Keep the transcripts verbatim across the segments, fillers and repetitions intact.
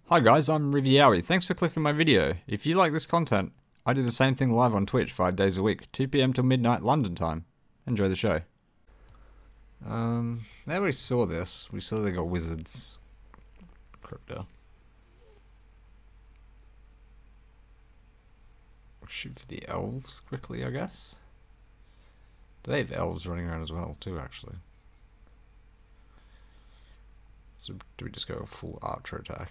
Hi guys, I'm Riviawi. Thanks for clicking my video. If you like this content, I do the same thing live on Twitch five days a week, two p m till midnight London time. Enjoy the show. Um, they already saw this. We saw they got wizards. Crypto. Shoot for the elves quickly, I guess. Do they have elves running around as well, too, actually? So do we just go full archer attack?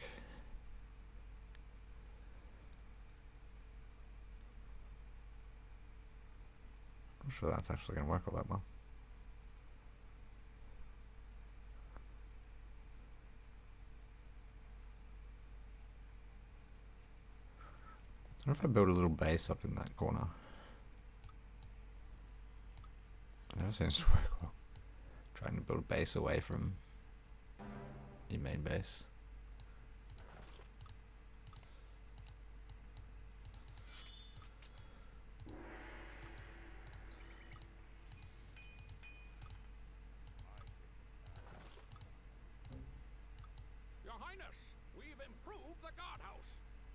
I'm sure that's actually going to work all that well. I wonder if I build a little base up in that corner. It never seems to work well. Trying to build a base away from your main base. Your Highness, we've improved the guardhouse.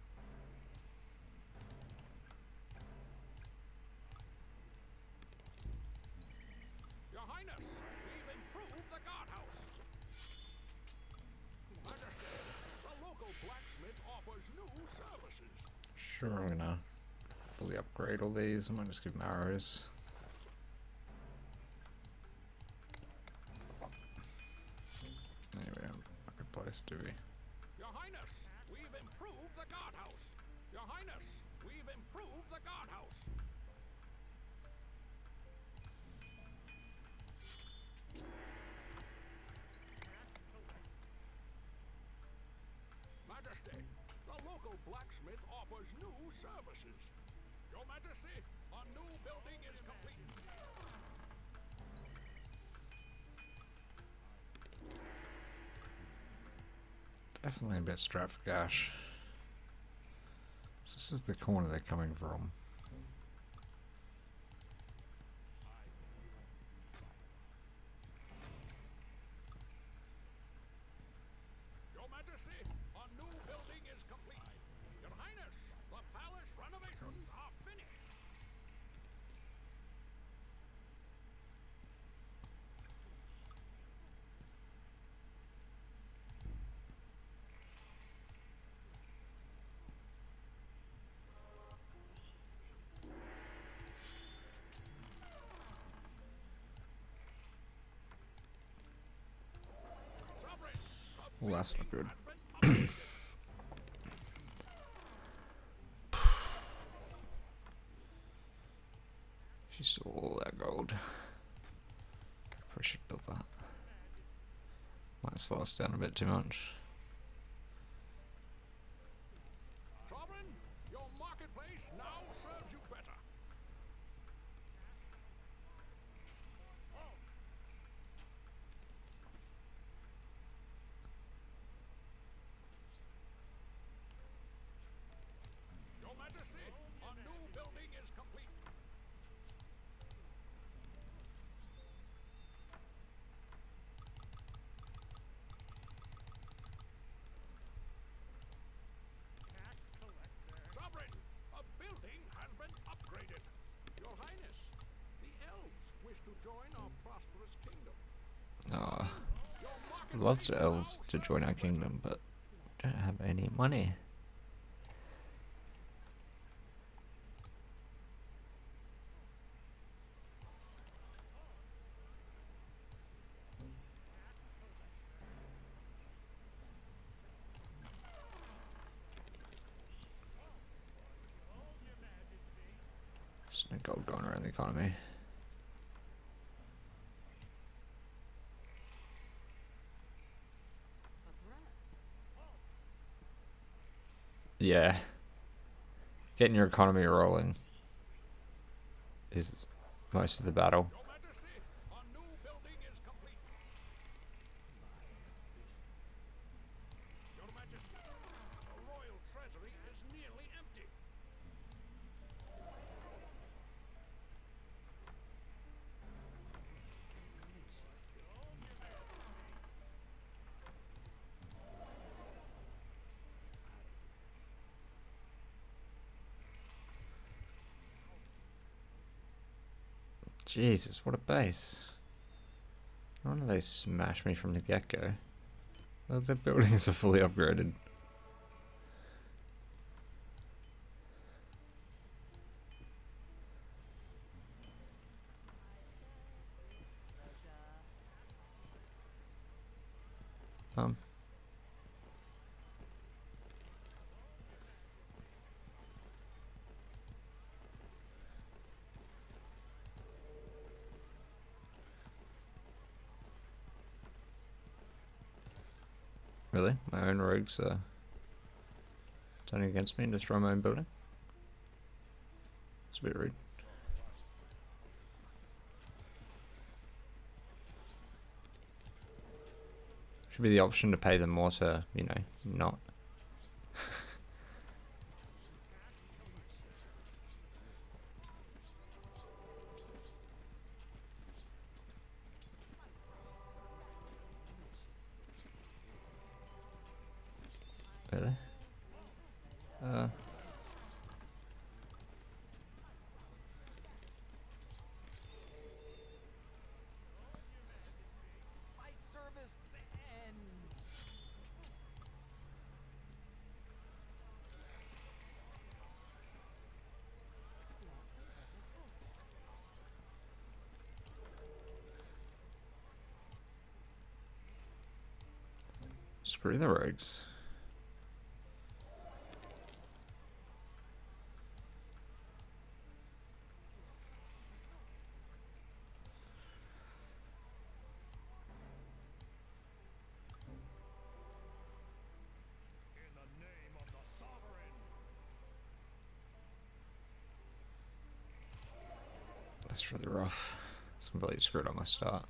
Your Highness, we've improved the guardhouse. Majesty, the local blacksmith offers new services. Sure, I'm gonna fully upgrade all these. I might just give them arrows. Anyway, we don't have a good place, do we? Your Highness, we've improved the guardhouse. Your Highness, we've improved the guardhouse. Majesty, the local blacksmith offers new services. Your Majesty, a new building is complete. Definitely a bit strapped for cash. So this is the corner they're coming from. Your Majesty, a new building is complete. Your Highness, the palace renovations are finished. Sovereign, a Well, that's not good. has been upgraded. If you saw all that gold, probably should build that. Might slow us down a bit too much. Sovereign, your marketplace now serves you better. Your Majesty, a new building is complete. Sovereign, a building has been upgraded. Your Highness, the elves wish to join our prosperous kingdom. Ah, Your I'd love marketplace the now elves to join our serves you better. kingdom, but don't have any money. There's no gold going around the economy. Yeah. Getting your economy rolling is most of the battle. Your Majesty, a new building is complete. Your Majesty, the royal treasury is nearly empty. Jesus, what a base. No wonder they smashed me from the get-go. Well, their buildings are fully upgraded. Um. Really? My own rogues are turning against me and destroying my own building? It's a bit rude. Should be the option to pay them more to, you know, not. Really? Uh. My service ends. Screw the rogues. In the name of the sovereign. That's really rough. It's completely screwed up my start.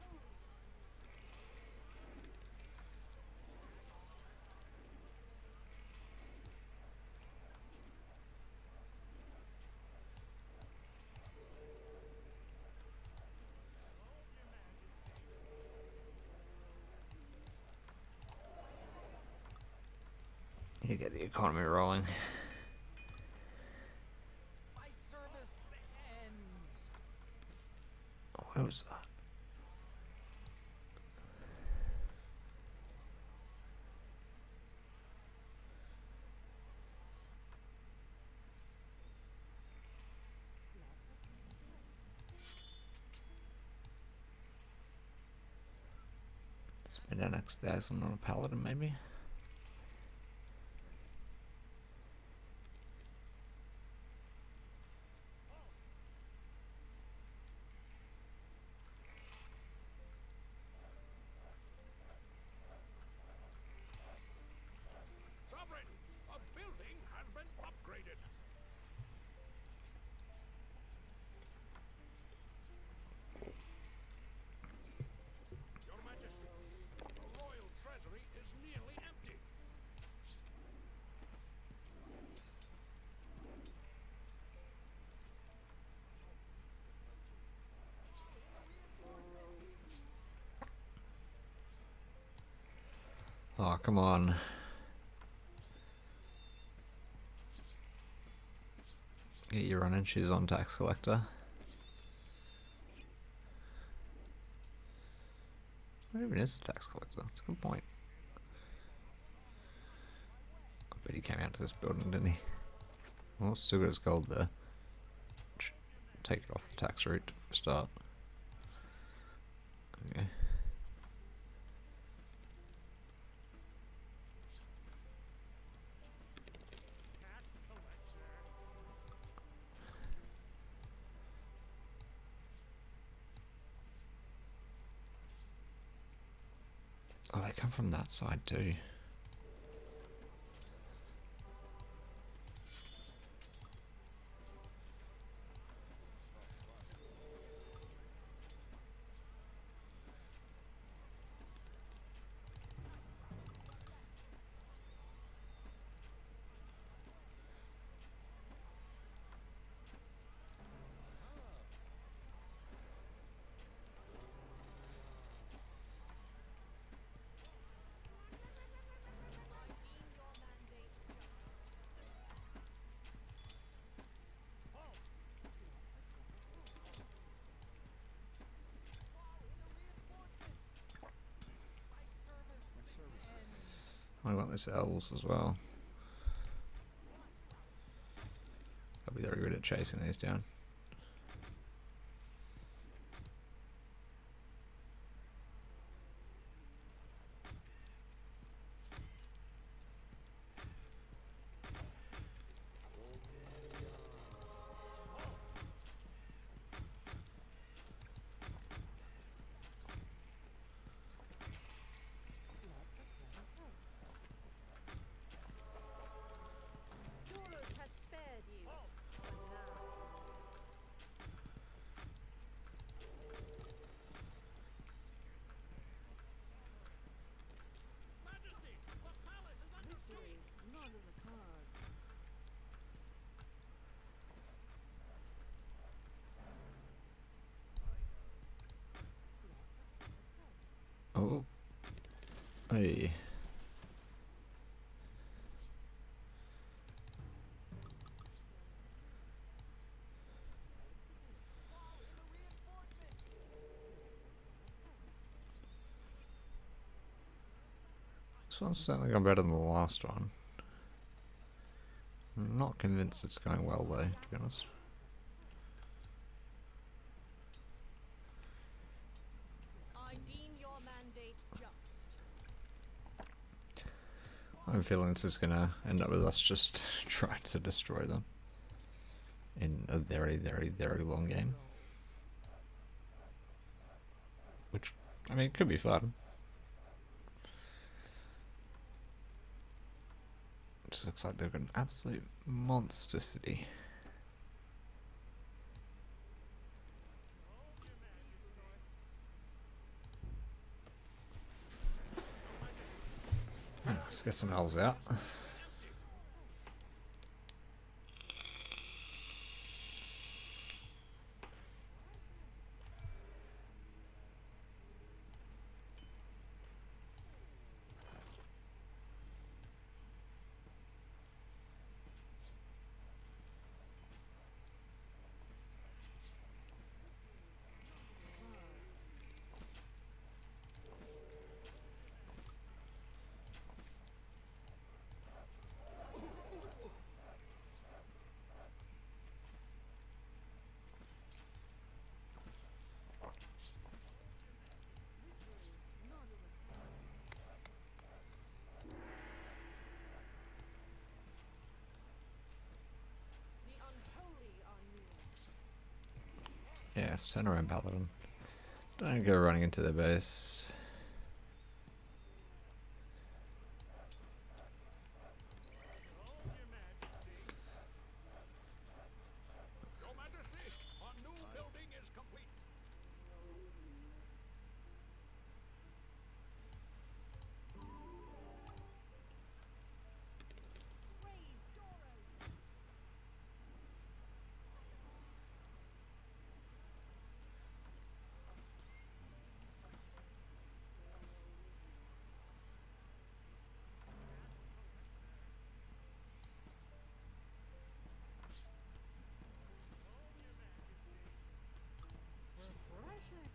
You get the economy rolling. My service ends. Oh, where was that? Spend an X thousand on a paladin, maybe. Sovereign, a building has been upgraded. Your Majesty, the royal treasury is nearly empty. Oh, come on. Get your running shoes on, tax collector. What even is a tax collector? That's a good point. I bet he came out to this building, didn't he? Well, it's still got his gold there. Take it off the tax route for a start. Okay. Oh, they come from that side too. countless elves as well. I'll be very good at chasing these down. Doros has spared you. For now. Majesty, the palace is under Victory siege. is not in the cards. Oh. Hey. This one's certainly gone better than the last one. I'm not convinced it's going well though, to be honest. I deem your mandate just. I have a feeling this is gonna end up with us just trying to destroy them in a very, very, very long game. Which, I mean, it could be fun. It just looks like they've got an absolute monster city. Let's get some elves out. The unholy are near. Yes, turn around, Paladin. Don't go running into their base. Your Majesty, our new building is complete. Praise Doros. Refreshing.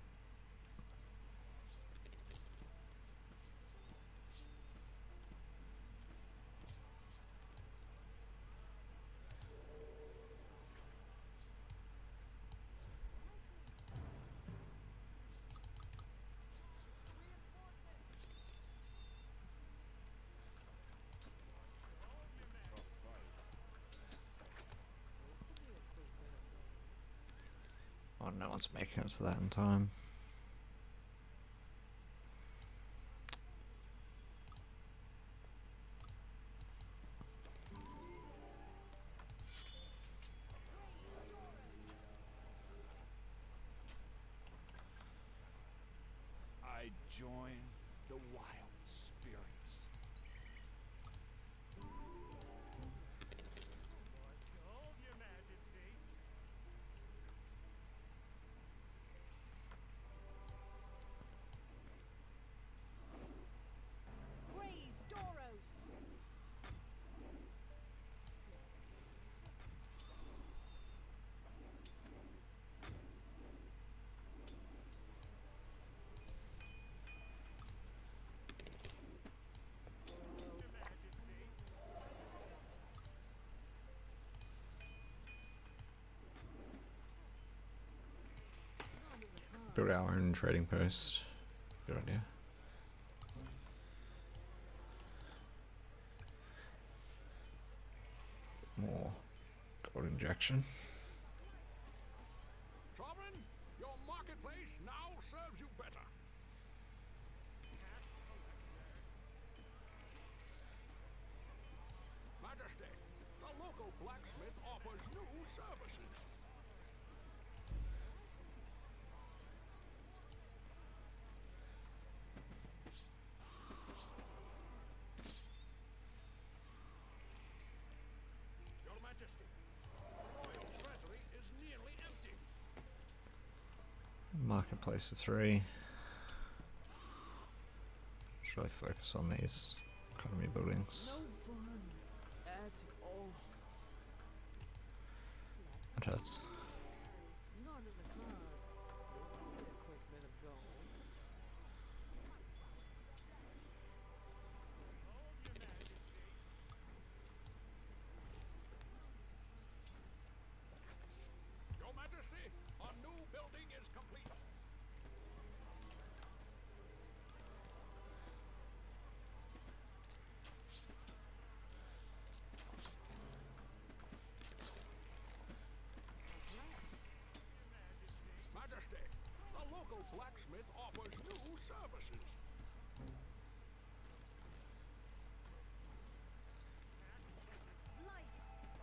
Oh, no one's making it to that in time. I join the wild spirits. Hold your Majesty. Praise Doros. build our own trading post. Good idea. More gold injection. Sovereign, your marketplace now serves you better. Majesty, the local blacksmith offers new services. Your Majesty, the royal treasury is nearly empty. Marketplace of three. Let's really focus on these economy buildings. No fun at all. That hurts. Not in the cards. This will be a quick bit of gold. Your Majesty, a new building is complete. Majesty, the local blacksmith offers new services. Light.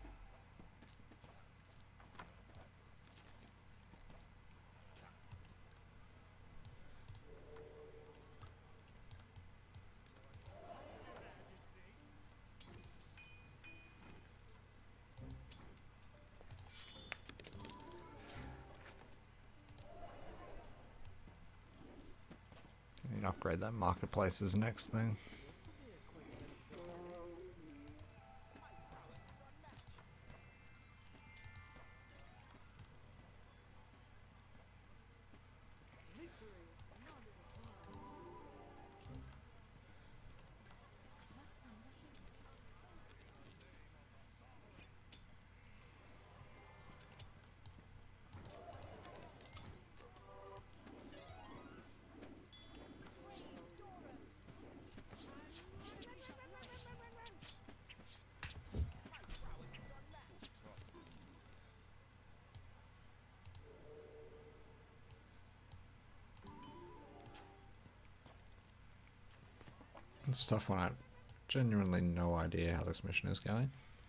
I need to upgrade that marketplace as the next thing. It's a tough one. I have genuinely no idea how this mission is going.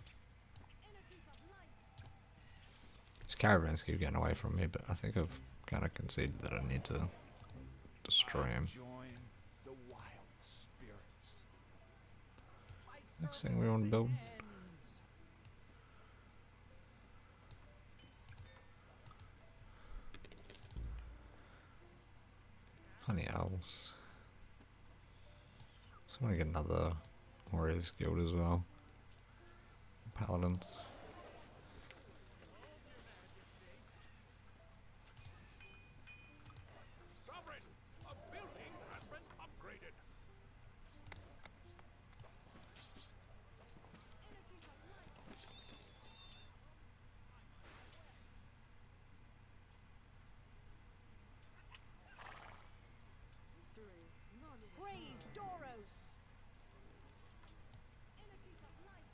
These caravans keep getting away from me, but I think I've kind of conceded that I need to destroy him. Join the wild spirits. Next thing we want to build. Plenty of owls. So I want to get another Warriors Guild as well. Paladins. Sovereign, a building has been upgraded. Praise Doros. Energies of light.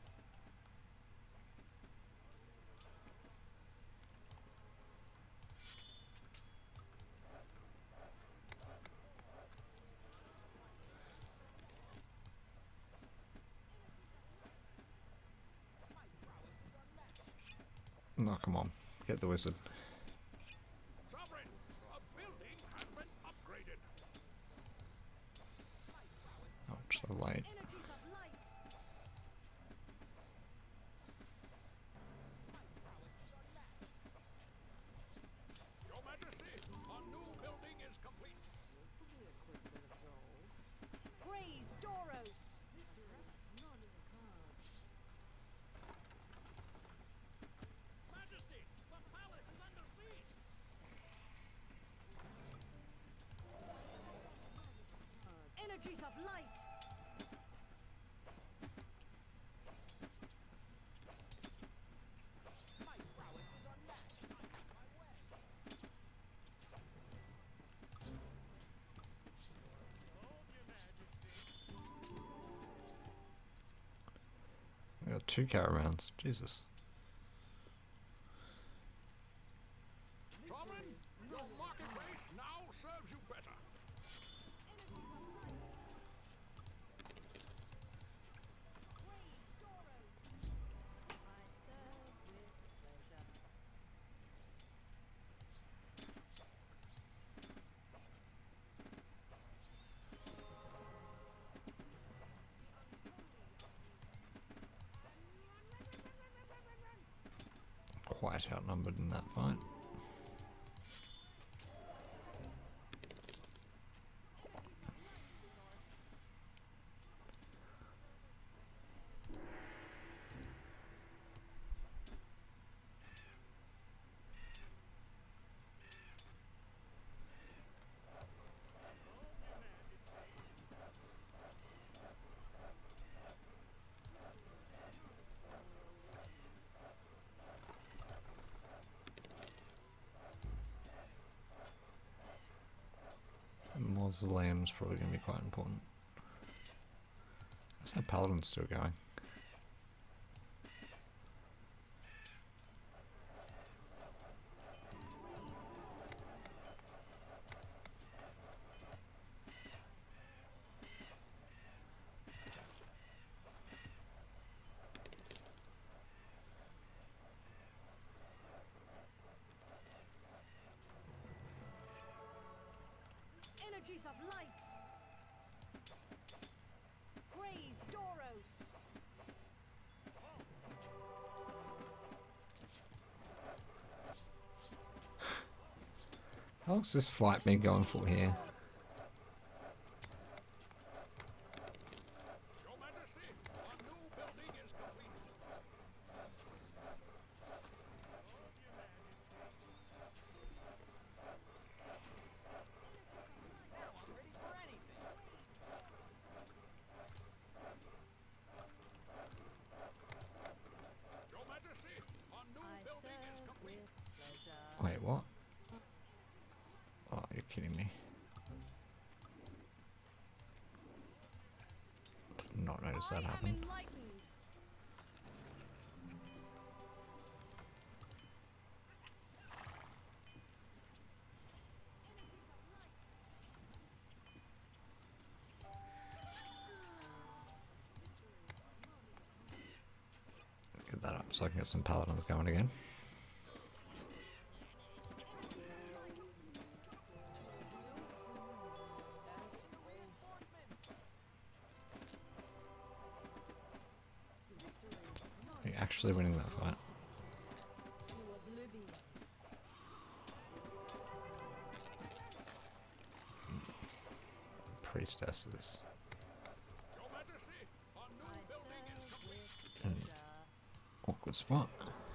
No, come on. Get the wizard. Sovereign, a building has been upgraded. Ouch, so late. Energies of light. Your Majesty, a new building is complete. This will be a quick bit of gold. Praise Doros. Not in the cards. Majesty, the palace is under siege. Energies of light. got two caravans. Jesus. Sovereign, your marketplace now serves you better. I serve with pleasure. Quite outnumbered in that fight. Mausoleum's probably going to be quite important. How's that paladin still going? Energies of light. Praise Doros. How long's this fight been going for here? Your Majesty, our new building is complete. Your Majesty, our new I building is serve complete. with pleasure. Wait, what? Oh, you're kidding me. Did not notice that I am happen. enlightened. Get that up so I can get some paladins going again. Are you actually winning that fight? To oblivion. Priestesses. Your Majesty, our new I building is serve complete. with And pleasure. awkward spot.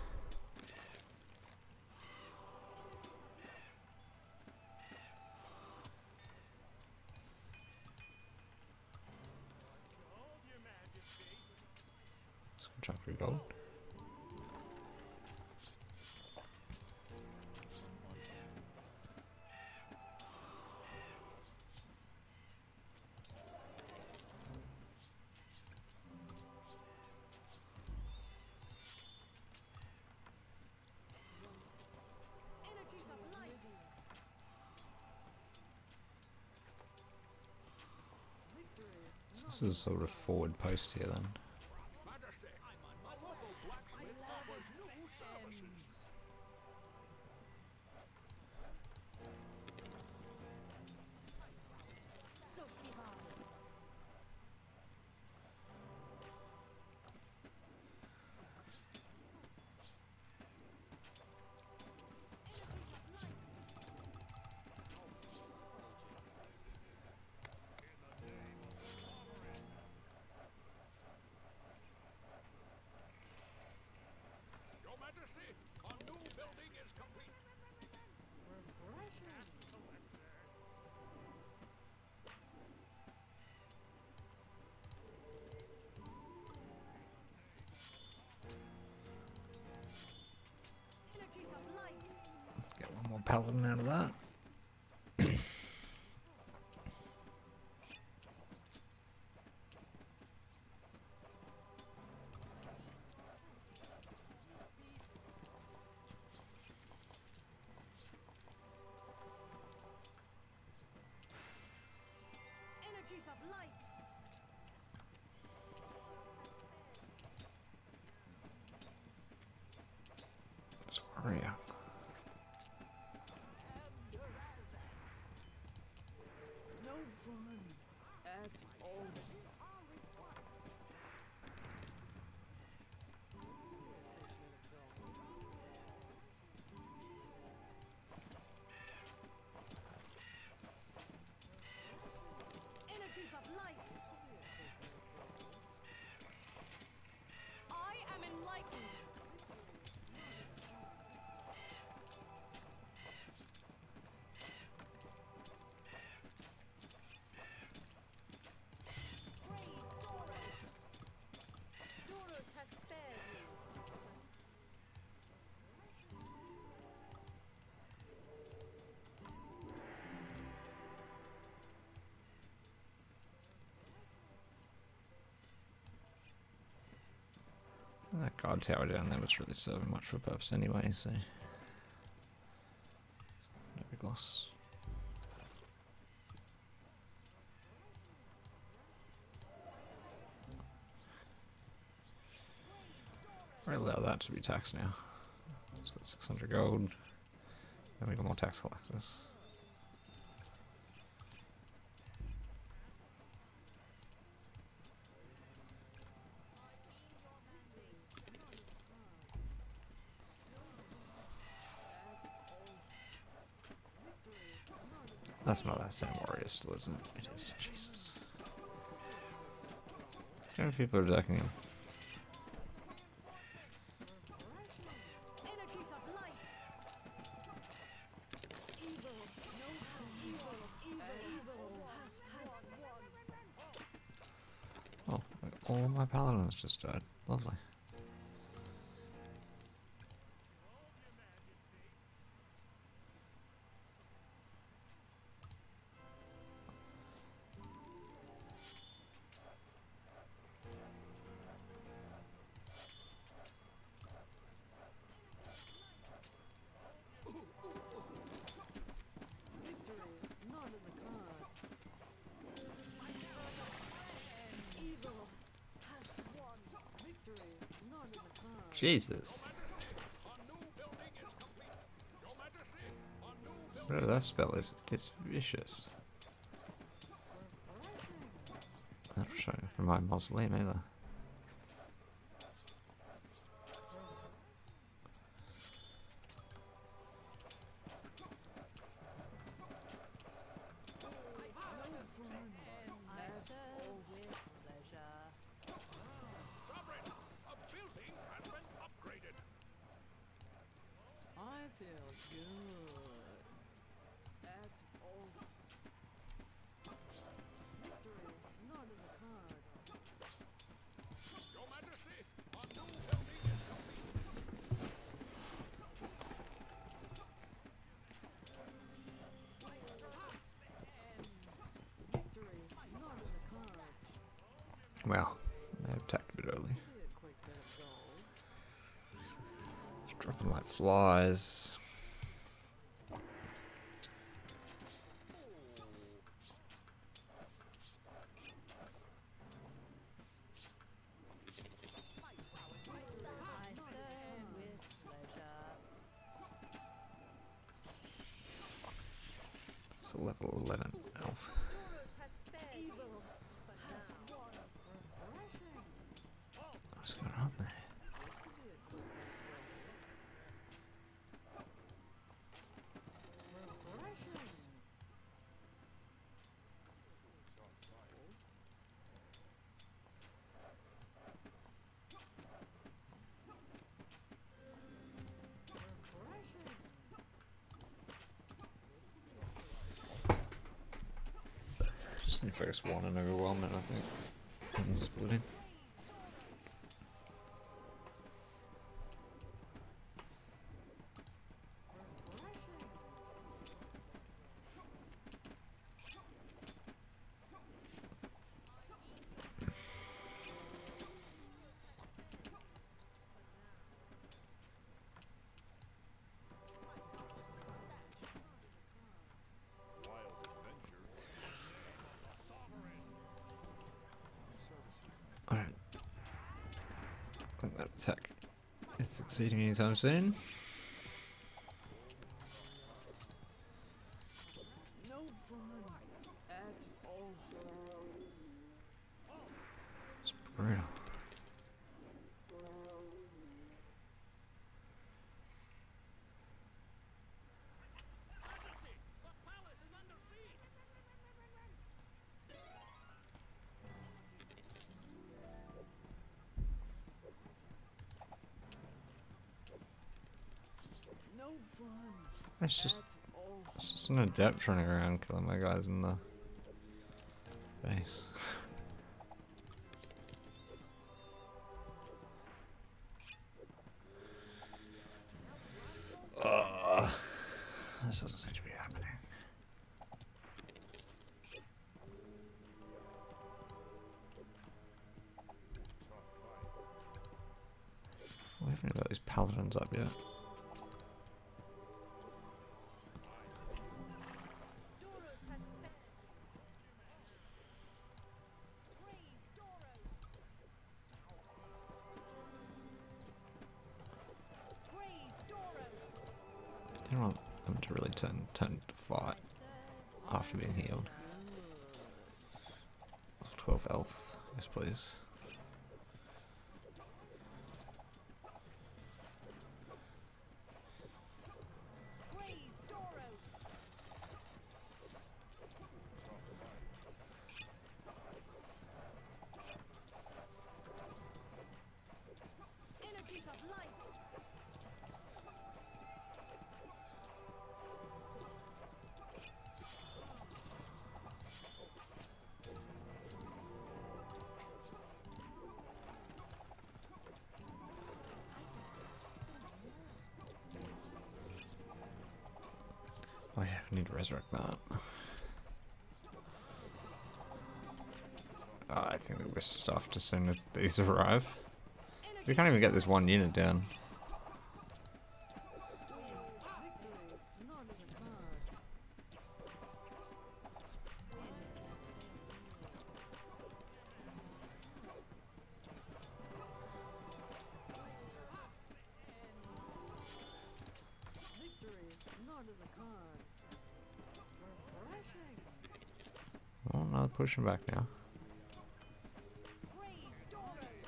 Some chocolate gold. Energies of light. So this is sort of a forward post here then. Majesty, our local blacksmith offers new services. Sosiva. Your Majesty, our new building is complete. Refreshing. Energies of light. Get one more paladin out of that. frightened. Doros has spared you. That guard tower down there was really serving much for a purpose anyway, so no big loss. We'll allow that to be taxed now. It's got six hundred gold. Then we got more tax collectors. That's not that same warrior still, isn't it? It is. Jesus. How many people are attacking him? Energies of light. Evil. No evil. Evil. Evil has, has won. Oh, all my paladins just died. Lovely. Jesus. Whatever that spell is, it's vicious. That'll show from my mausoleum either. Well, I attacked a bit early. Just dropping like flies. It's a level eleven elf. What's going on there? Just need to focus one and overwhelm it, I think. And splitting. Alright. I think that attack is succeeding anytime soon. No fun at all. It's brutal. fun. It's just, That's all. it's just an adept running around killing my guys in the base. Ugh. This doesn't seem to be happening. We haven't even got these paladins up yet. Doros has spent. Praise Doros. Praise Doros. I don't want them to really turn turn to fight after being healed. twelve elf, yes please. Praise Doros. Energies of light. Oh yeah, I need to resurrect that. Uh, I think that we're stuffed as soon as these arrive. We can't even get this one unit down. Victory's not in the cards. Victory's not in the cards. Refreshing. Oh, now they're pushing back now. Praise Doros.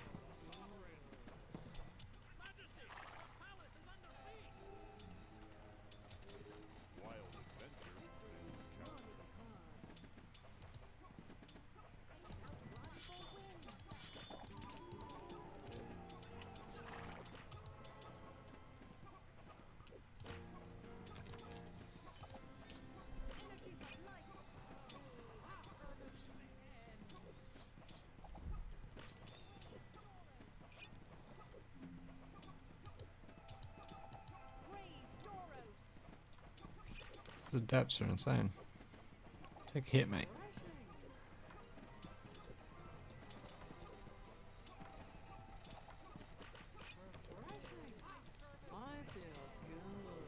Majesty, the palace is under siege. Wild adventure is Not in the cards. Energies of light. Praise Doros. The depths are insane. Take a hit, mate. Refreshing. I feel good.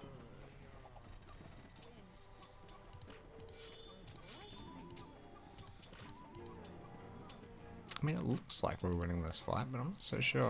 I mean, it looks like we're winning this fight, but I'm not so sure.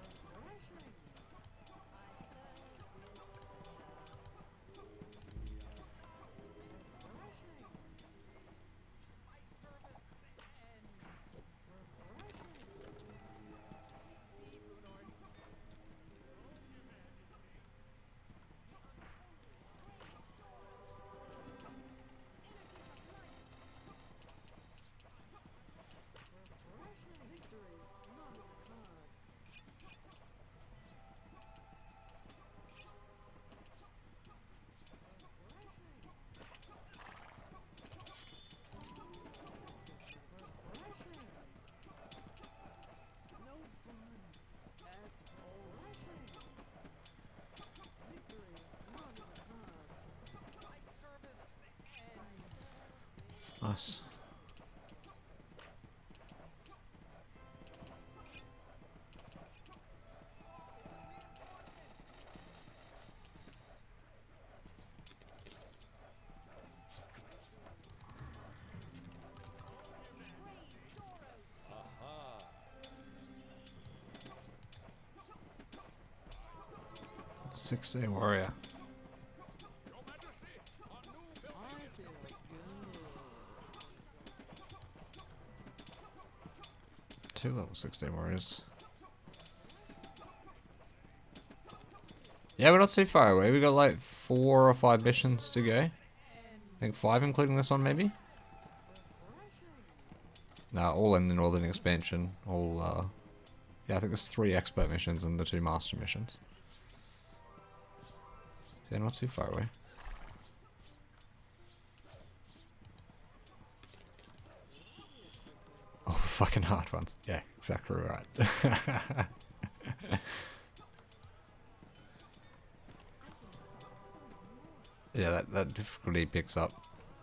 Victory's not in the cards. Refreshing. No fun. That's all. Victory's not in the cards. Us. Six day warrior. Your Majesty, a new building I is feel good. Two level six day warriors. Yeah, we're not too far away. We got like four or five missions to go. I think five, including this one, maybe. No, all in the northern expansion. All, uh, yeah, I think there's three expert missions and the two master missions. They're not too far away. Oh, the fucking hard ones. Yeah, exactly right. Yeah, that, that difficulty picks up.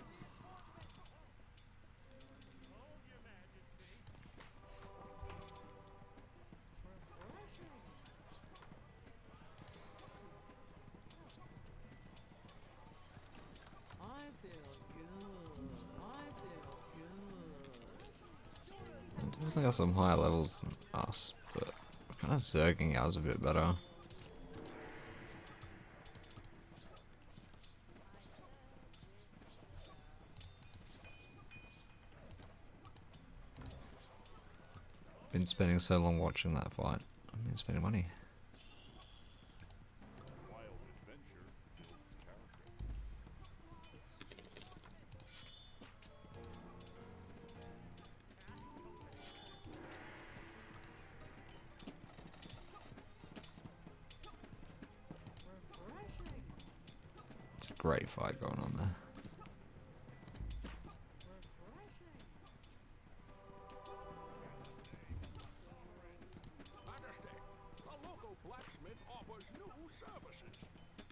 I feel good. I feel good. It definitely got some higher levels than us, but kind of zerging ours a bit better. Been spending so long watching that fight. I've been spending money. It's a great fight going on there. Majesty, the local blacksmith offers new services.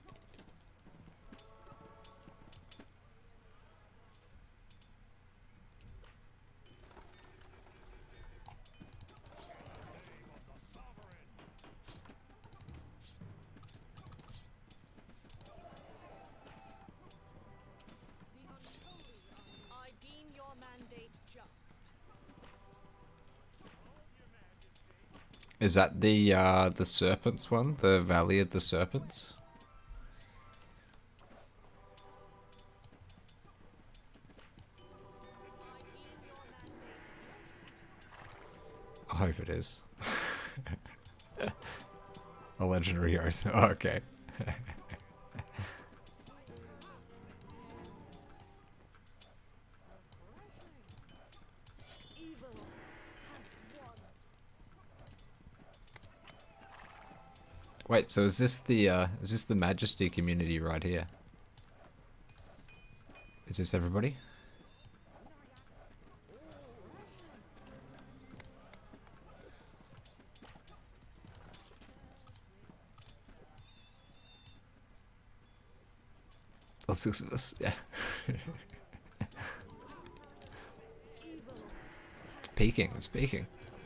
I deem your mandate just. Is that the uh, the serpents one? The Valley of the Serpents? I hope it is. A legendary heroes. Oh, okay. Evil has won. Wait, so is this the uh, is this the Majesty community right here? Is this everybody? Oh, six of us, yeah. It's peaking, it's peaking.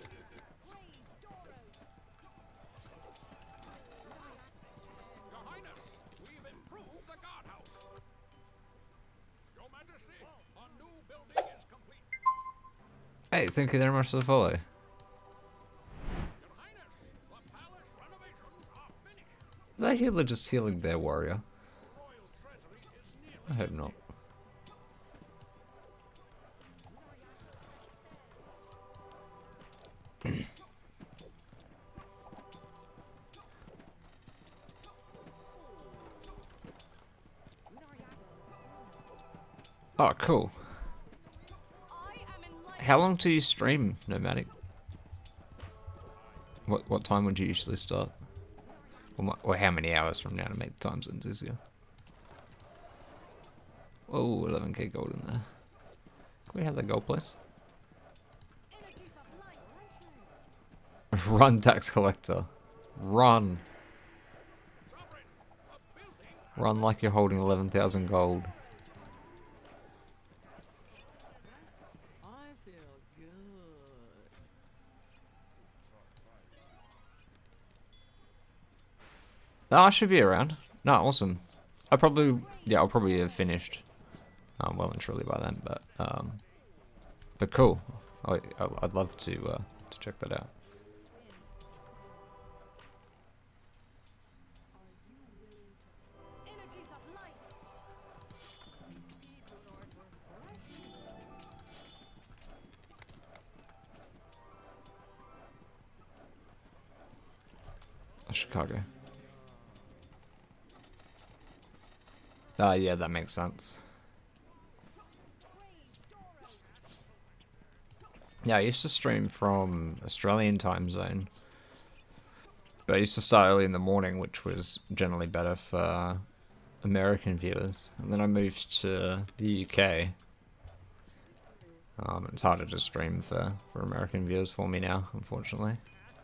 Your Highness, we've improved the guardhouse. Your Majesty, a new building is complete. Hey, thank you very much for the follow. Your Highness, the palace renovations are finished. Is that healer just healing their warrior? The royal treasury is near. I hope not. Oh, cool. I am enlightened. How long do you stream, Nomadic? What what time would you usually start? Or, mo- or how many hours from now to make the time zones easier? Whoa, eleven K gold in there. Can we have that gold, please? Energies of light. Run, tax collector. Run. Sovereign, a building Run like you're holding eleven thousand gold. I feel good. No, I should be around. No, awesome. I probably, yeah, I'll probably have finished. Um, well and truly by then, but um, but cool. I, I I'd love to uh, to check that out. Energies of light. Chicago. Ah, yeah, that makes sense. Yeah, I used to stream from Australian time zone. But I used to start early in the morning, which was generally better for American viewers, and then I moved to the U K. Um, it's harder to stream for, for American viewers for me now, unfortunately.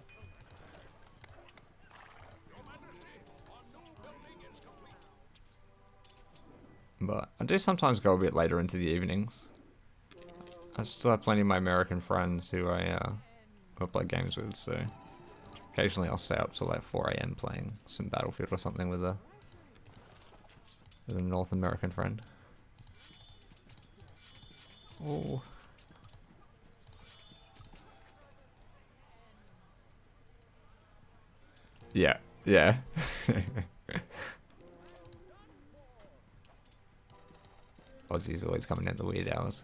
But I do sometimes go a bit later into the evenings. I still have plenty of my American friends who I, uh, who I play games with, so occasionally I'll stay up till like four A M playing some Battlefield or something with a, with a North American friend. Oh. Yeah, yeah. Aussie's always coming in at the weird hours.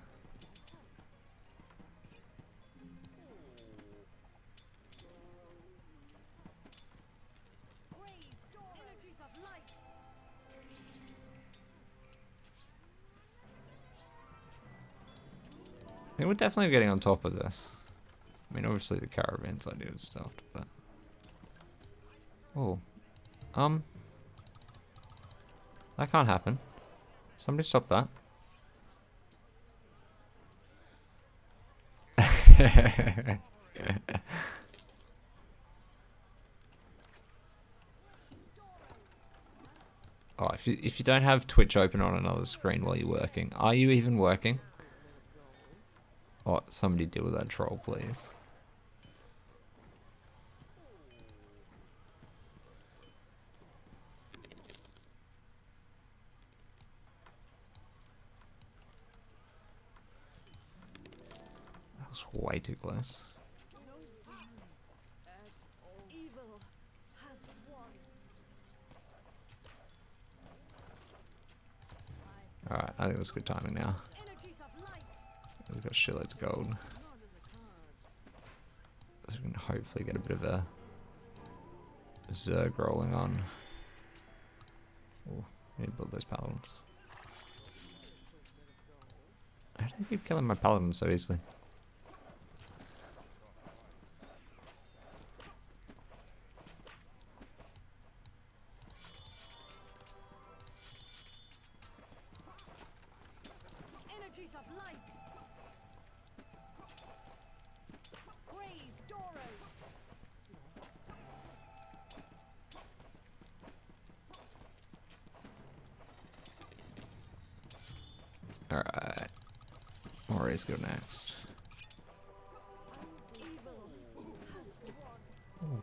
I think we're definitely getting on top of this. I mean, obviously the caravan's idea is stuffed, but... Oh. Um. That can't happen. Somebody stop that. Oh, if you, if you don't have Twitch open on another screen while you're working, are you even working? Oh, somebody deal with that troll, please. That was way too close. Evil has won. Alright, I think that's good timing now. Energies of light. We've got shitloads of gold. So we can hopefully get a bit of a Zerg rolling on. Oh, need to build those paladins. How do they keep killing my paladins so easily? Energies of light. Praise Doros. Alright. Warriors go next. Evil has won.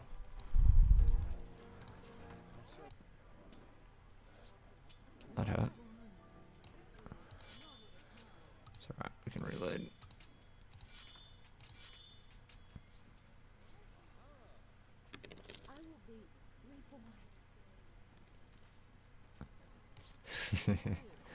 That hurt. It's alright, we can reload. I will be reborn.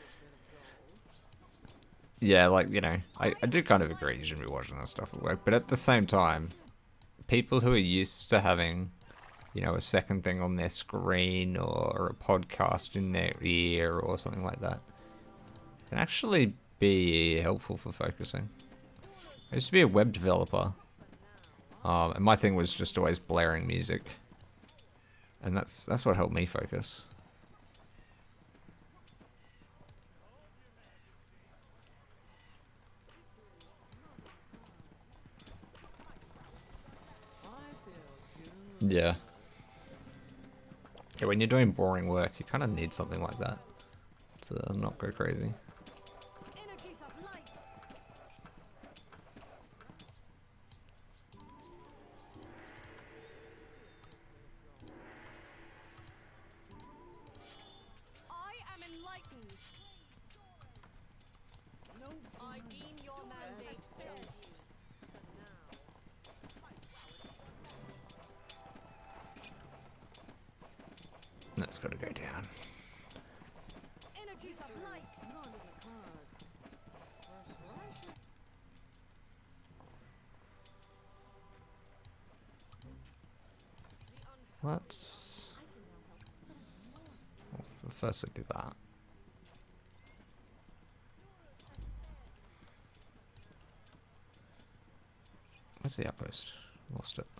Yeah, like, you know, I, I do kind of agree you shouldn't be watching that stuff at work, but at the same time, people who are used to having, you know, a second thing on their screen or a podcast in their ear or something like that can actually be helpful for focusing. I used to be a web developer, um, and my thing was just always blaring music, and that's that's what helped me focus. Yeah. Yeah, when you're doing boring work, you kind of need something like that to not go crazy. Energies of light. I am enlightened. No, I deem your mandate spared. That's got to go down. Energies of light. None of the cards. First life. Let's... Well, firstly do that. Where's the outpost? Lost it.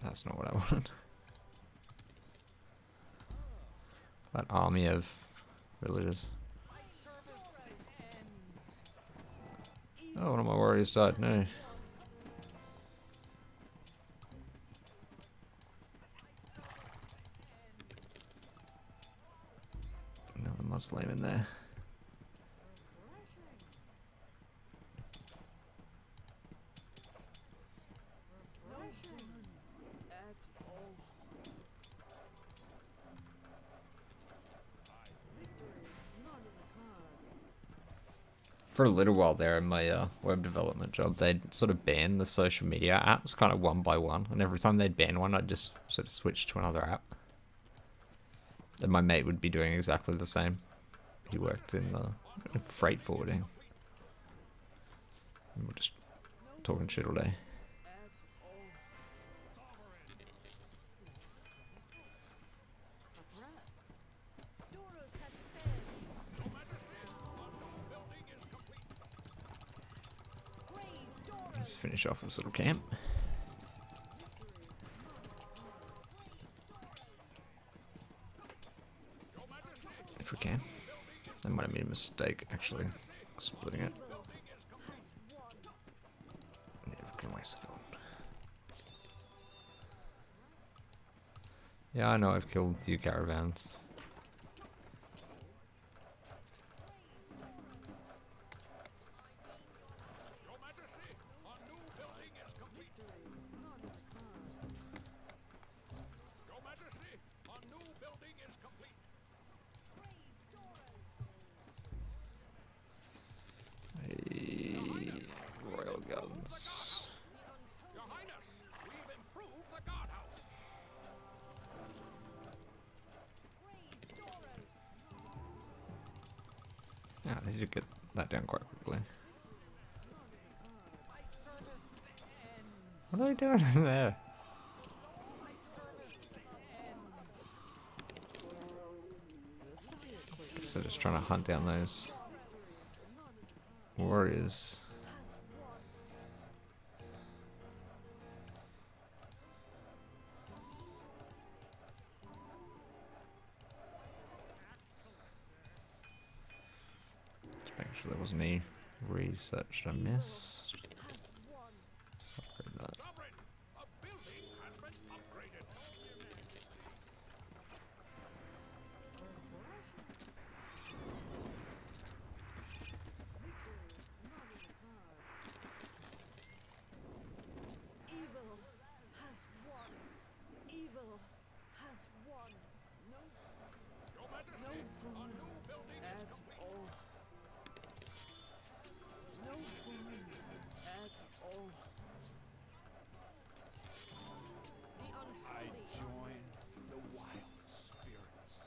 That's not what I wanted. That army of villagers. Oh, one of my warriors died. No. Another Muslim in there. For a little while there in my uh, web development job, they'd sort of ban the social media apps kind of one by one, and every time they'd ban one, I'd just sort of switch to another app. And my mate would be doing exactly the same. He worked in uh, freight forwarding. And we're just talking shit all day. Let's finish off this little camp. If we can. I might have made a mistake actually splitting it. Yeah, we can waste it on. Yeah, I know I've killed a few caravans. Yeah, they did get that down quite quickly. What are they doing in there? So just trying to hunt down those warriors. Make sure there wasn't any research I missed. Upgrade that. Evil has won. Evil has won. No, Your Majesty, a new building is complete. No fun at all. the I unholy. join the wild spirits.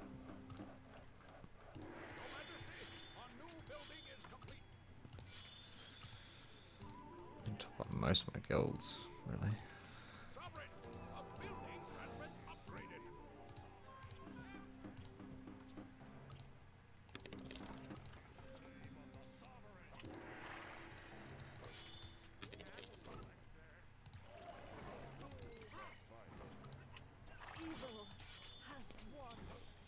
Your Majesty, a new building is complete. I can top up most of my guilds, really. Sovereign, a building has been upgraded. Evil has won.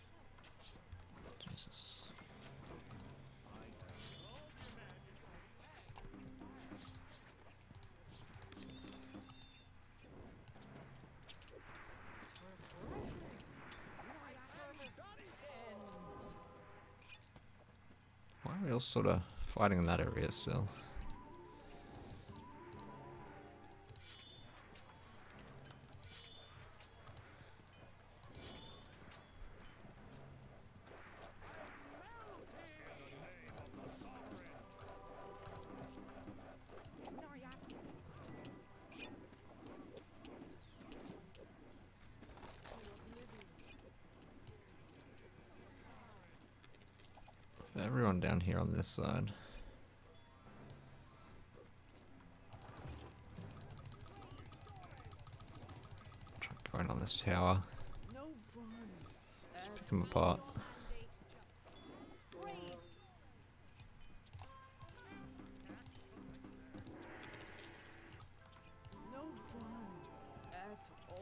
Jesus. Why are we all sort of fighting in that area still? Everyone down here on this side. Try going on this tower. No fun at Pick them apart. no fun at all.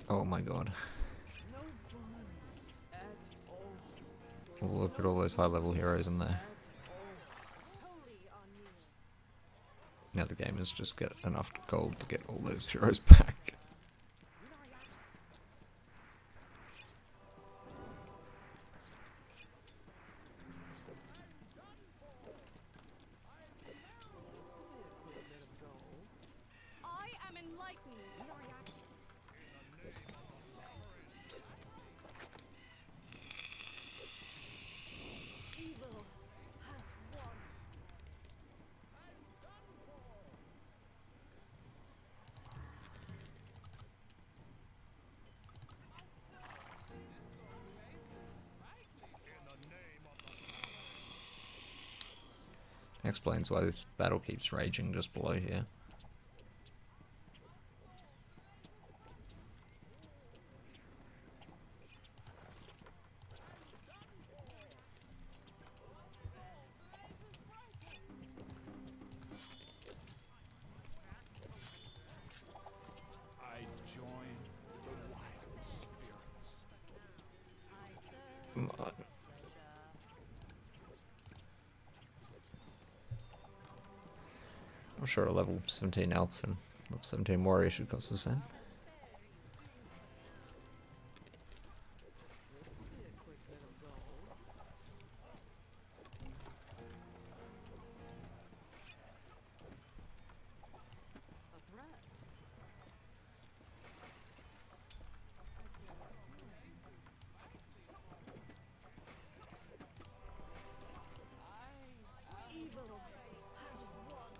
Oh my god. No fun at all. Look at all those high level heroes in there. Holy on you. Now the game is just get enough gold to get all those heroes back. I am enlightened. Evil has won. Explains why this battle keeps raging just below here. I join the wild spirits. I serve Come on. I'm sure a level seventeen elf and level seventeen warrior should cost the same. This would be a quick bit of gold. A threat. evil has won.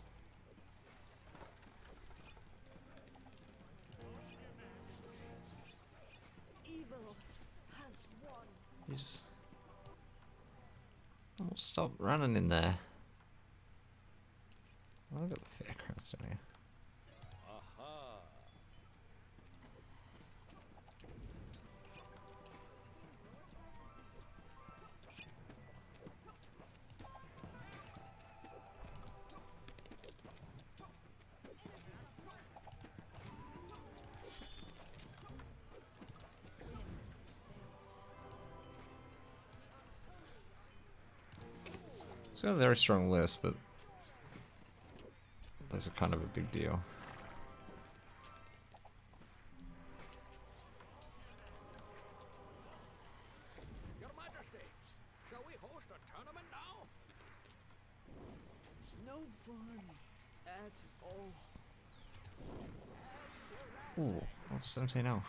Evil has won. Jesus. Oh, stop running in there. Oh, I've got the fair crest down here. Aha! It's got a very strong list, but those are kind of a big deal. Your Majesty, shall we host a tournament now? No fun at all. Ooh, level seventeen elf.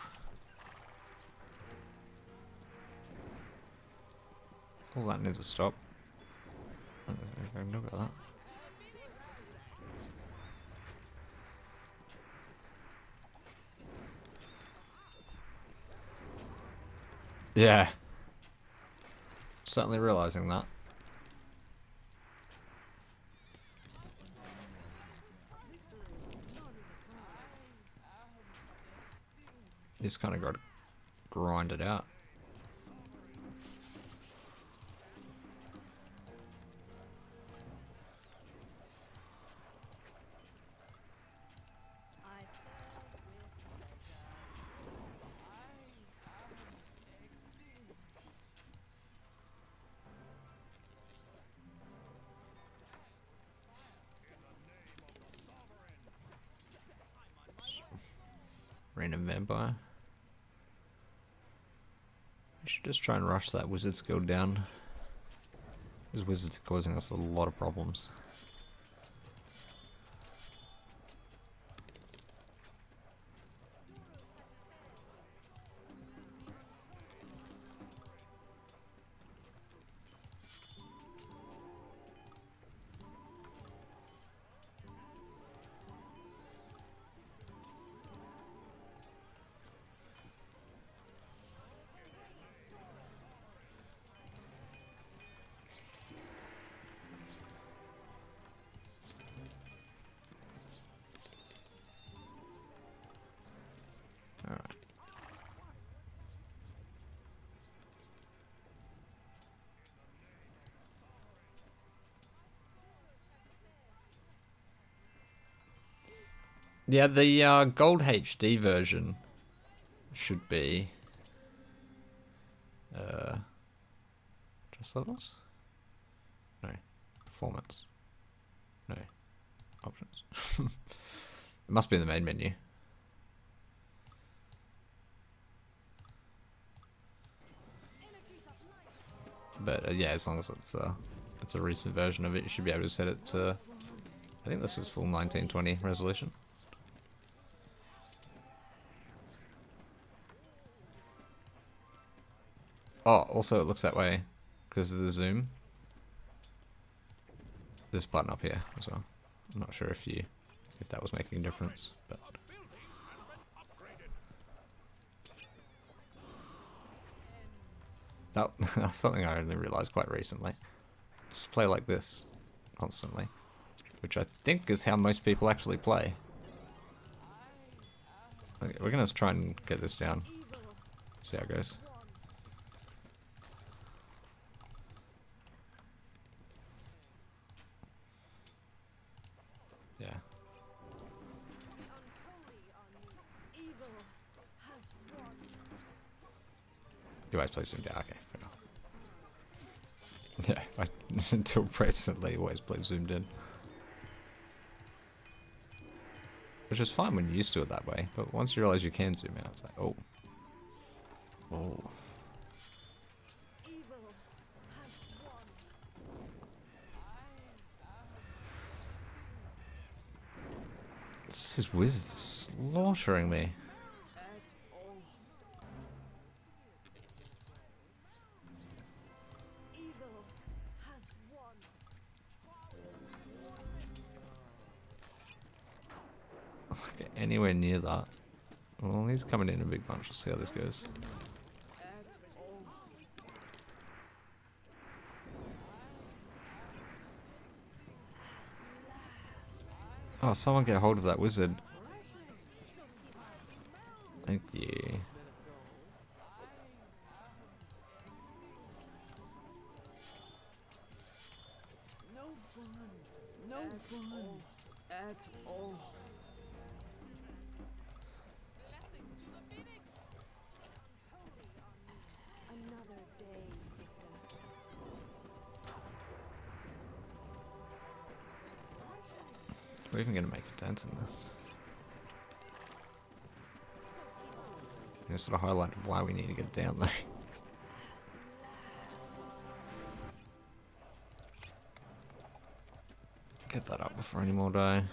Oh, that needs to stop. Oh, there's nothing I can do about that. Yeah. Certainly realizing that. Just kind of got to grind it out. I serve with pleasure. Random vampire. We should just try and rush that Wizard's Guild down. Because Wizards are causing us a lot of problems. Alright. Yeah, the uh, gold H D version should be uh, trust levels? No. Performance. No. Options. It must be in the main menu. But uh, yeah, as long as it's uh, it's a recent version of it, you should be able to set it to, I think this is full nineteen twenty resolution. Oh, also it looks that way because of the zoom. This button up here as well. I'm not sure if you, if that was making a difference, but. That, that's something I only realised quite recently. Just play like this constantly, which I think is how most people actually play. Okay, we're gonna try and get this down. See how it goes. Yeah. You always play zoomed down. Okay, fair enough. Yeah, I, until recently, always play zoomed in. Which is fine when you're used to it that way, but once you realize you can zoom in, it's like, oh. Oh. This is wizard slaughtering me. Okay, anywhere near that. Well, he's coming in a big bunch. We'll see how this goes. Oh, someone get a hold of that wizard. Thank you. No fun. No fun at all. Another day. We're even gonna make a dent in this. You know, sort of highlight why we need to get down there. Get that up before any more die.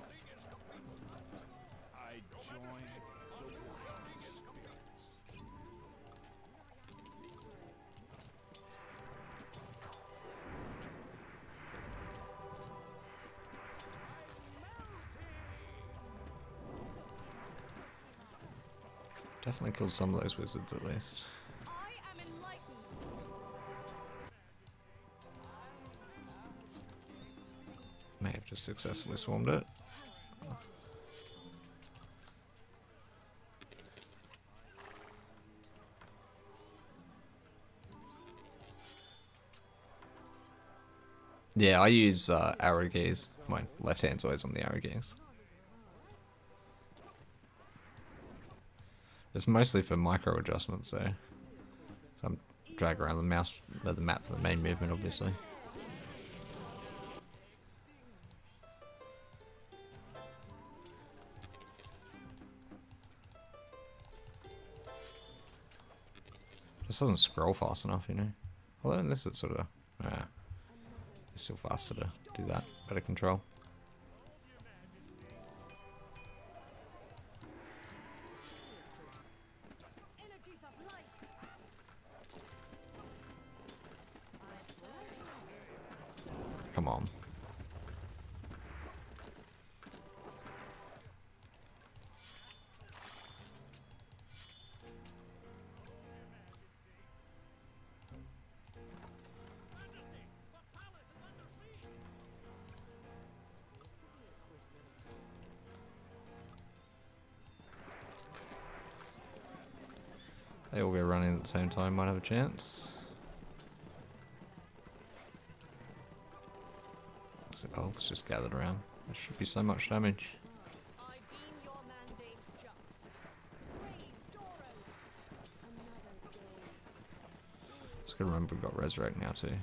Definitely killed some of those wizards at least. I am enlightened. May have just successfully swarmed it. Yeah, I use uh, arrow keys. My left hand's always on the arrow keys. It's mostly for micro adjustments, so, so I'm drag around the mouse, uh, the map for the main movement, obviously. This doesn't scroll fast enough, you know. Although in this it's sort of, ah, it's still faster to do that. Better control. Come on. They all go running at the same time, might have a chance. Elves just gathered around. There should be so much damage. I deem your mandate just. Raise Doros. can remember we got Resurrect now too.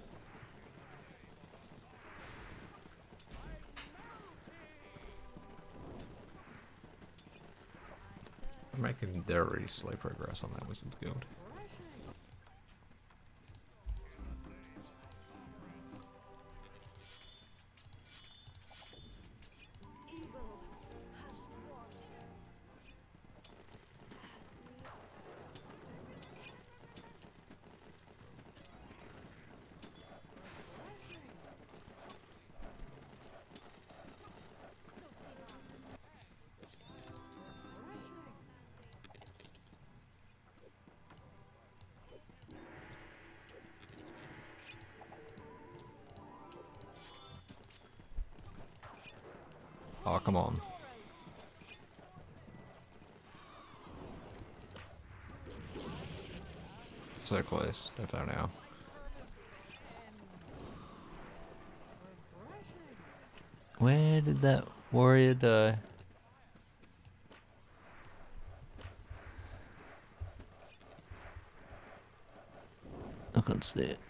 I'm making very slow progress on that Wizard's Guild. Oh, come on. So close. Don't fail now. Where did that warrior die? I can't see it.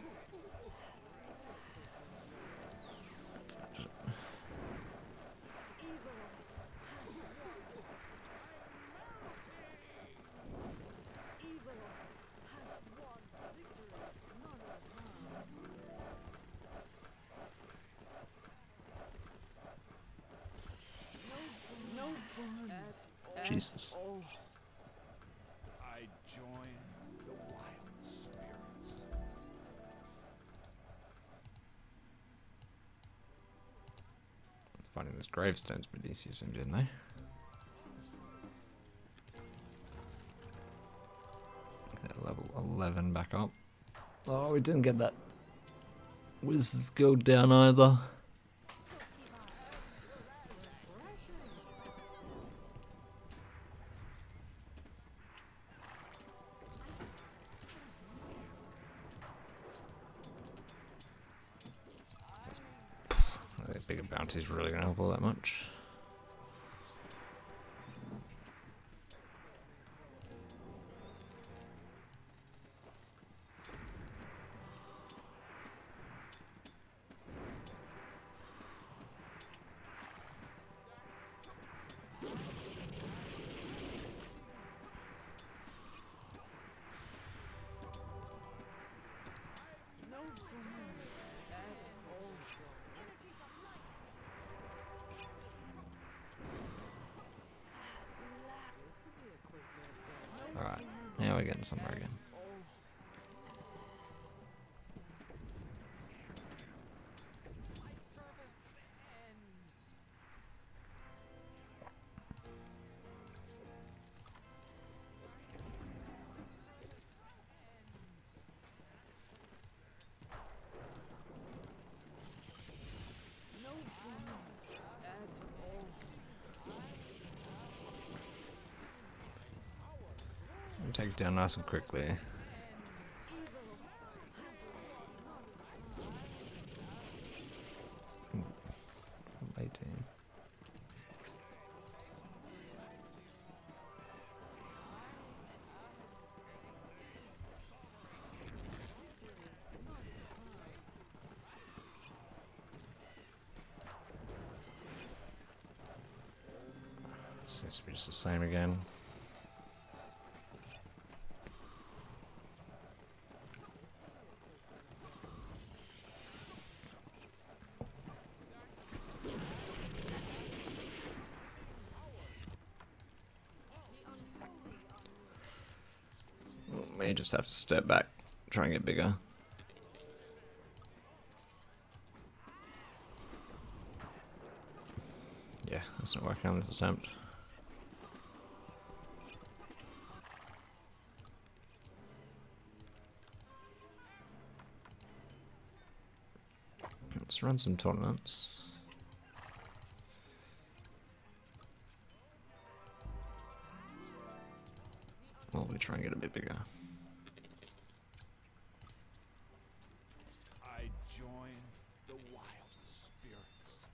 Jesus. I join the wild spirits. Finding this gravestone's been easier soon, didn't they? That level eleven back up. Oh, we didn't get that Wizard's Guild down either. I think bigger bounty's really gonna help all that much. Alright, now we're getting somewhere again. Take it down nice and quickly. Ooh, eighteen. Seems to be just the same again. May just have to step back, try and get bigger. Yeah, that's not working on this attempt. Let's run some tournaments. While we try and get a bit bigger. I join the wild spirits.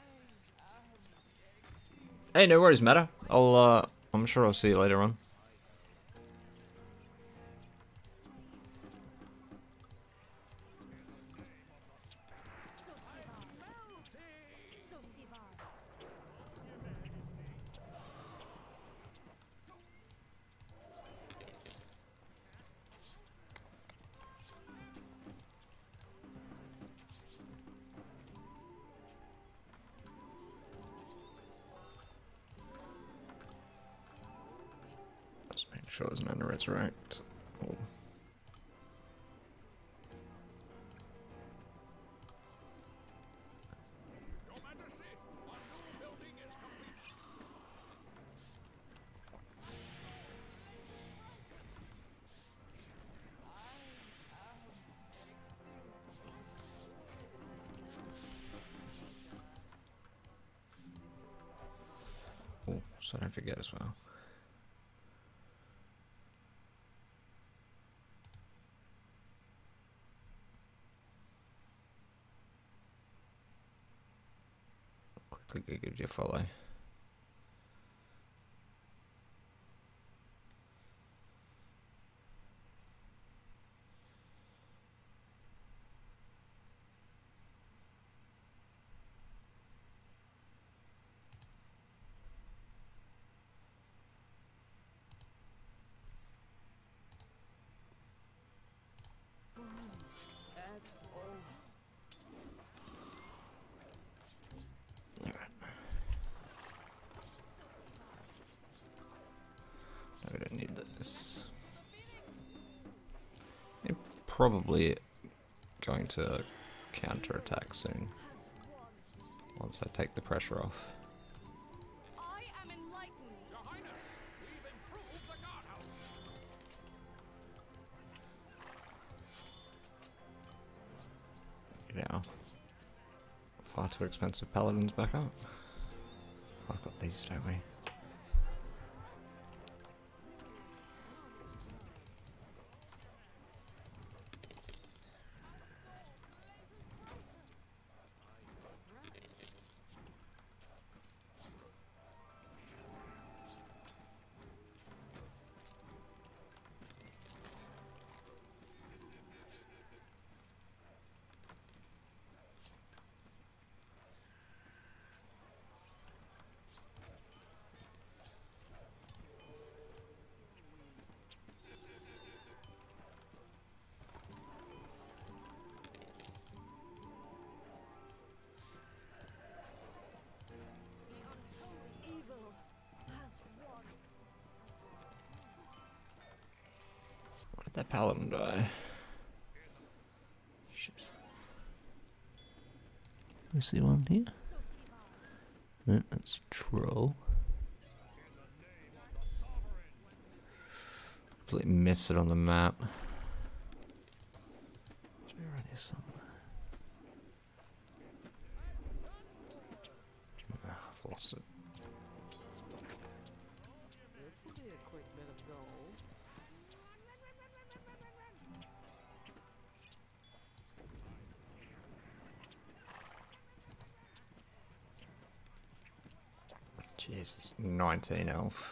Hey, no worries, Matter. I'll, uh, I'm sure I'll see you later on. sure there's no resurrect. Oh. Your Majesty, our new building is complete. Oh, so don't forget as well. Quickly give you a follow. At all. Alright. No, we don't need this. They're probably going to counter-attack soon. Once I take the pressure off. I am enlightened. Your Highness, we've improved the guardhouse. Yeah. Far too expensive paladins back up. I've got these, don't we? Evil has won. Why did that paladin die? Shit. We see one here? No, that's troll. Completely missed it on the map. Should be around here somewhere. Ah, I've lost it. This will be a quick bit of gold. Jeez, it's nineteen elf.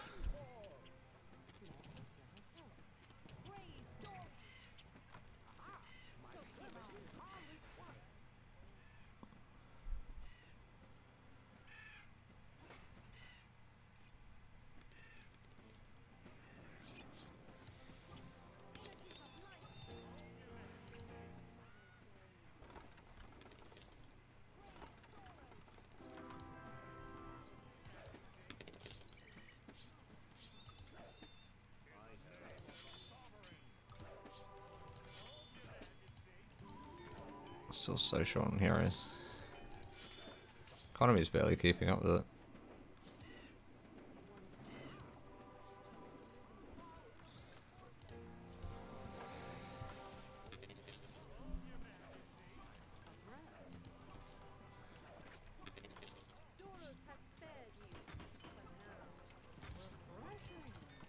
Still so short on heroes. Economy's barely keeping up with it. Doros has spared you for now. Refreshing.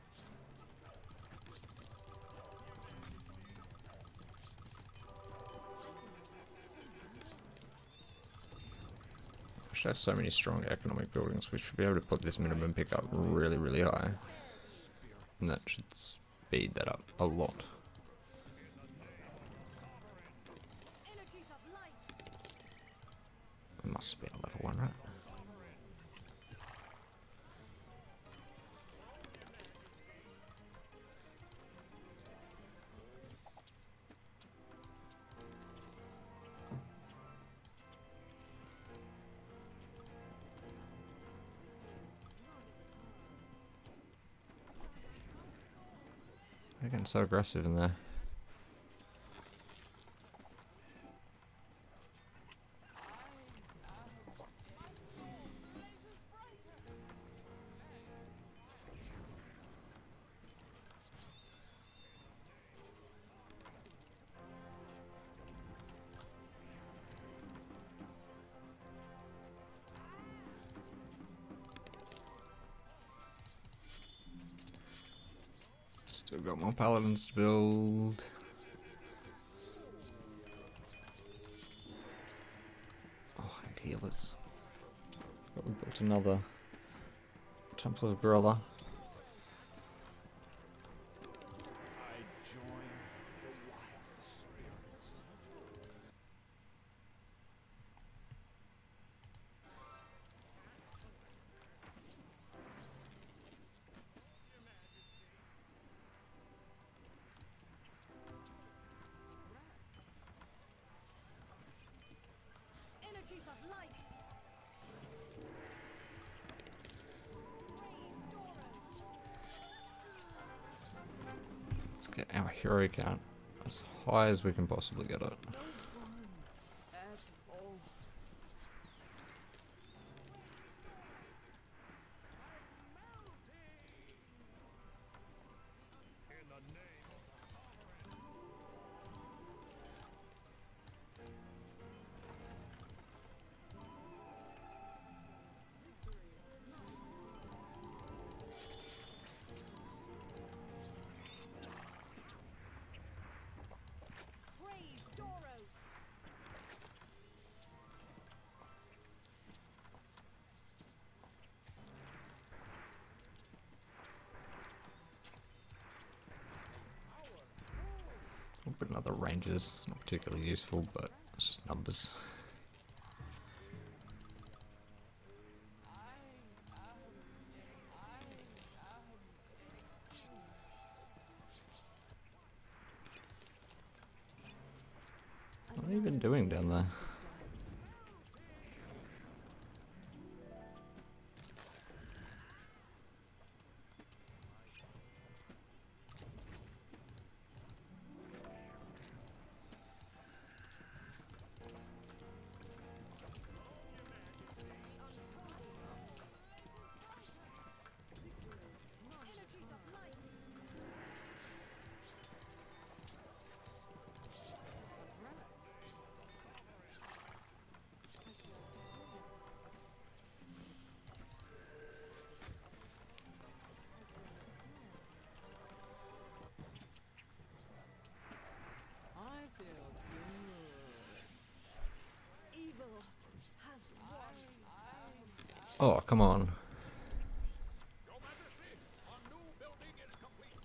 I should have so many strong economic buildings. We should be able to put this minimum pickup really, really high. And that should speed that up a lot. Energies of light. It must be a level one, right? getting so aggressive in there. Still got more paladins to build. Oh, and healers. But we built another Temple of Gorilla. I join the wild spirits. Energies of light. Let's get our hero count as high as we can possibly get it. No fun at all. In the name of the sovereign. Praise Doros. We'll put another rangers, not particularly useful, but it's just numbers. What have you been doing down there? Energies of light. I feel good. Evil has won. Oh, come on. Your Majesty, our new building is complete.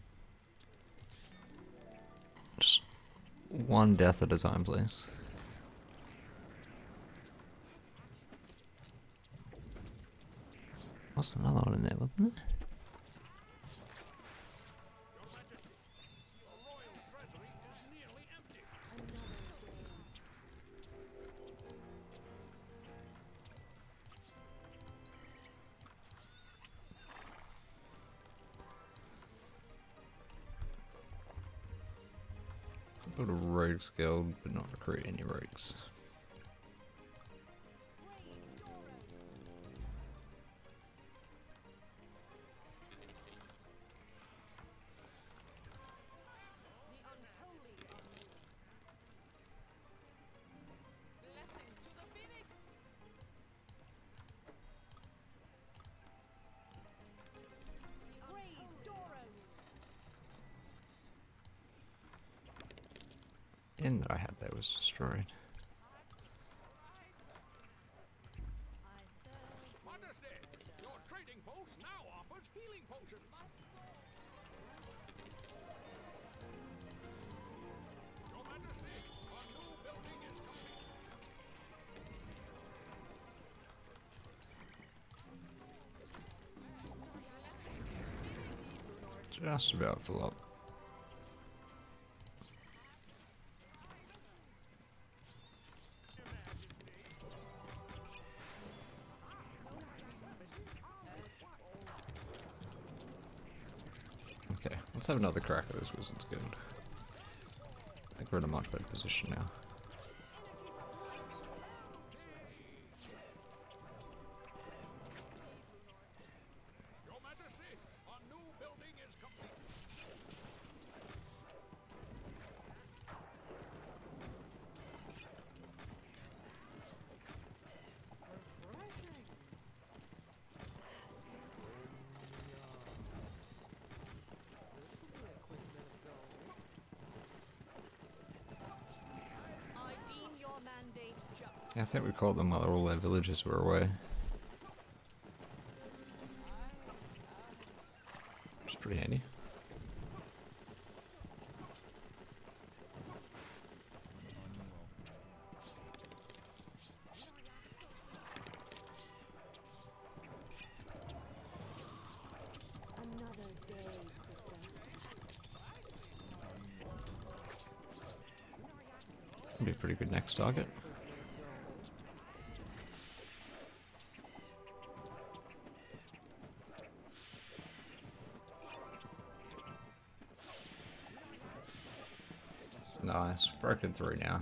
Just one death at a time, please. What's another one in there, wasn't there? Your Majesty, the royal treasury is nearly empty. Build a rogues guild, but not recruit any rogues. Praise Doros. The unholy are moved. Blessings to the phoenix. Praise Doros. Inn that I had there was destroyed. I serve. Majesty, your trading post now offers healing potions. Your Majesty, our new building is complete. Just about full up. have another crack at this Wizard's Guild. I think we're in a much better position now. Your Majesty, our new building is complete. Refreshing. This will be a quick bit of gold. I deem your mandate just. Yeah, I think we called them while all their villages were away. Which is pretty handy. Another day for Be a pretty good next target. Nice, broken through now.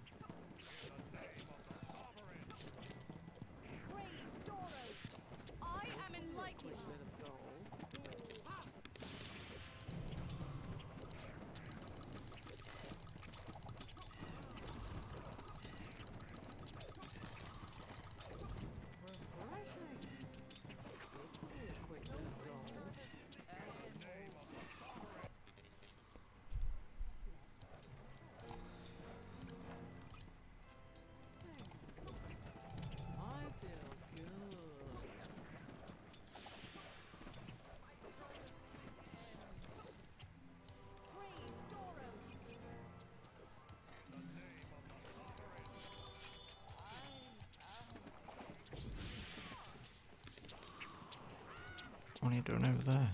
praise Doros. I am enlightened. Quick bit of gold. Refreshing. This will be a quick bit of gold. I feel good. Praise Doros. What are you doing over there?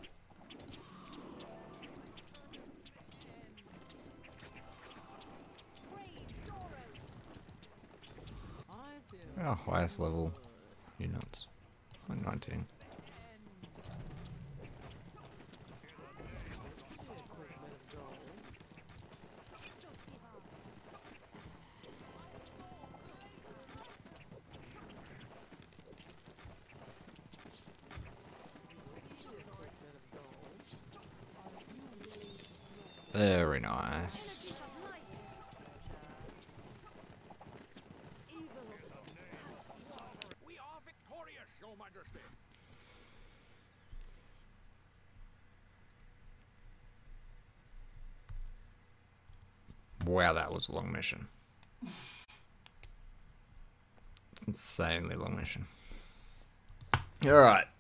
Praise Doros. I feel Our highest level good. units. Like nineteen. This will be a quick bit of gold. This will be a quick bit of gold. Very nice. We are victorious, Your Majesty. Wow, that was a long mission. It's insanely long mission. Alright.